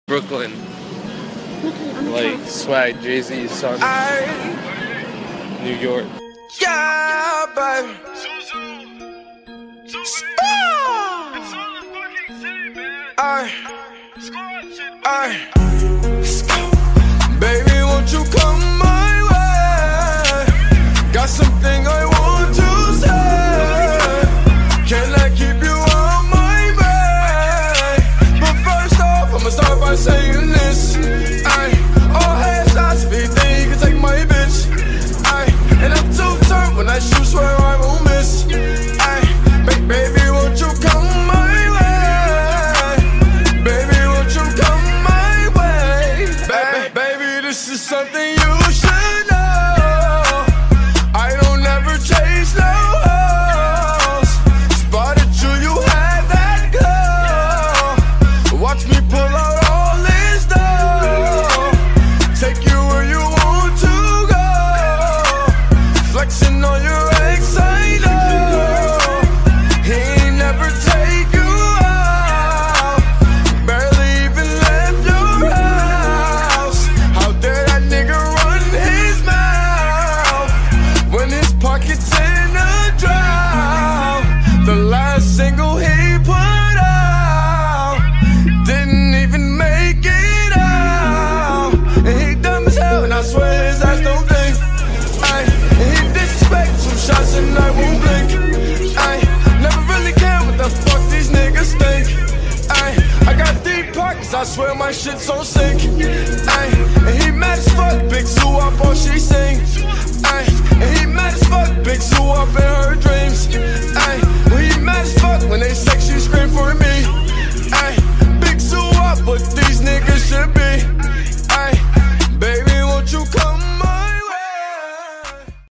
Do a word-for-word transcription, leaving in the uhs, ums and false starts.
Brooklyn. Like Swag, Jay-Z's son. I, New York. yeah, baby. I, I, baby, won't you come my way? Got something I want to say. Can I keep you on my mind? But first off, I'ma start by saying this. I, all headshots, if you think you can take my bitch. I, and I'm too turned when I shoot, swear I won't miss. I, ba baby, won't you come my way? Baby, won't you come my way? Ba baby, this is something you should know. I don't ever chase no hoes. Spotted you, you had that girl. Watch me pull out all this dough. Take you where you want to go. Flexing on your ex, I know. He ain't never take you out. Barely even left your house. How dare that nigga run his mouth when his pocket's in a drought? The last single he put out didn't even make it out. And he dumb as hell, and I swear his ass don't think. Ay, and he disrespect some shots and I won't blink. Ay, never really care what the fuck these niggas think. Ay, I got deep pockets, I swear my shit's on sync. Ay, and he mad as fuck, big zoo up all she sing. Ay, and he mad as fuck, big zoo up in her dreams. Ay, when he mad as fuck, when they sex, she scream for me. Ay, big zoo up, but these niggas